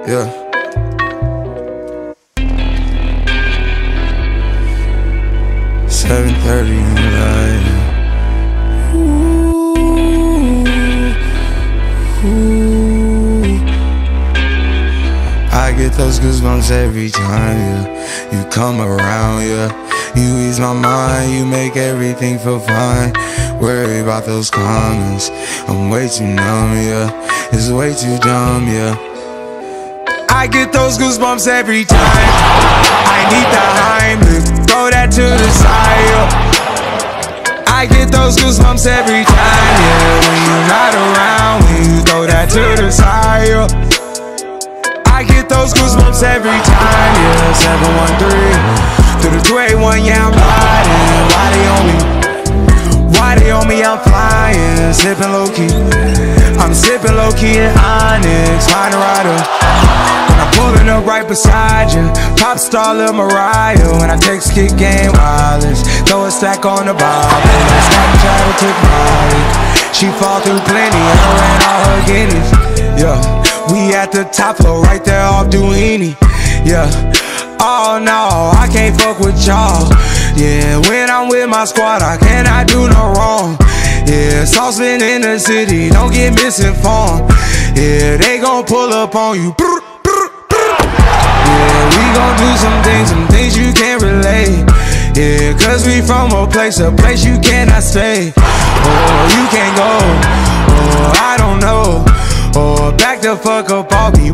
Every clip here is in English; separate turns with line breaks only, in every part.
Yeah. $7:30 in the night. I get those goosebumps every time, yeah. You come around, yeah. You ease my mind, you make everything feel fine. Worry about those comments, I'm way too numb, yeah. It's way too dumb, yeah. I get those goosebumps every time. I need the Heimlich, throw that to the side, yeah. I get those goosebumps every time, yeah. When you're not around, when you throw that to the side, yeah. I get those goosebumps every time, yeah. 713 through the 281, yeah, I'm riding. Why they on me? Why they on me? I'm flying, sipping low-key. I'm sipping low-key in Onyx, find a rider. When I'm pulling up right beside you, pop star Lil Mariah. When I text kick game wireless, throw a stack on the Bible. Snapchat or took Molly. She fall through plenty, her and all her guineas. Yeah, we at the top floor, right there off Duini. Yeah, oh no, I can't fuck with y'all. Yeah, when I'm with my squad, I cannot do no wrong. Yeah, saucepan in the city, don't get misinformed. Yeah, they gon' pull up on you. Yeah, we gon' do some things you can't relate. Yeah, cause we from a place you cannot stay. Or you can't go, or I don't know. Or back the fuck up off me.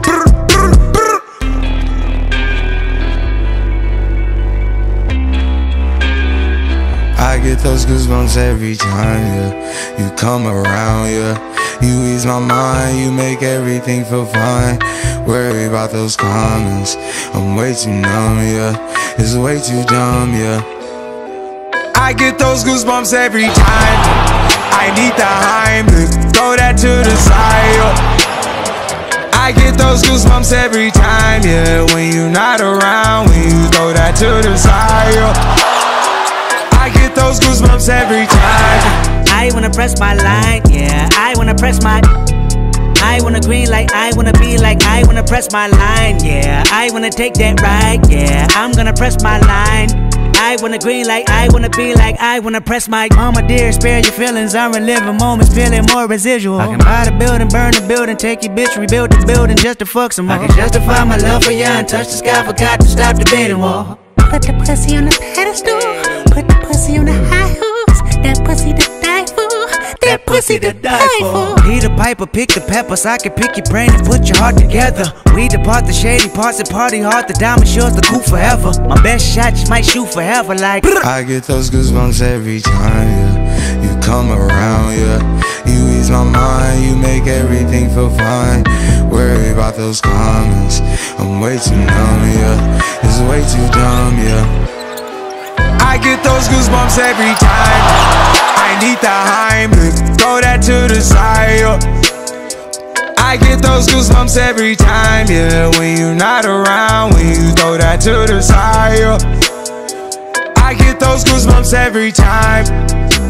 I get those goosebumps every time, yeah. You come around, yeah. You ease my mind, you make everything feel fine. Worry about those comments, I'm way too numb, yeah. It's way too dumb, yeah. I get those goosebumps every time. I need the Heimlich, throw that to the side, yeah. I get those goosebumps every time, yeah. When you're not around, when you throw that to the side, yeah. I get those goosebumps every time.
I wanna press my line, yeah. I wanna press my. I wanna green like I wanna be like I wanna press my line, yeah. I wanna take that ride, yeah. I'm gonna press my line. I wanna green like I wanna be like I wanna press my. Mama dear, spare your feelings. I'm reliving moments, feeling more residual. I can buy the building, burn the building, take your bitch, rebuild the building just to fuck some more. I can justify my love for you and touch the sky, forgot to stop the debating wall.
Put the pussy on the pedestal, put the pussy on the high horse. That pussy to die for, that pussy to die for.
Peter Piper, pick the peppers. I can pick your brain and put your heart together. We depart the shady parts and party hard. The diamond shows the cool forever. My best shot just might shoot forever like.
I get those goosebumps every time, yeah. You come around, yeah. You ease my mind, you make everything feel fine. Worry about those comments, I'm way too numb, yeah. It's way too dumb, yeah. I get those goosebumps every time. I need the Heimlich, throw that to the side, yeah. I get those goosebumps every time, yeah. When you're not around, when you throw that to the side, yeah. I get those goosebumps every time.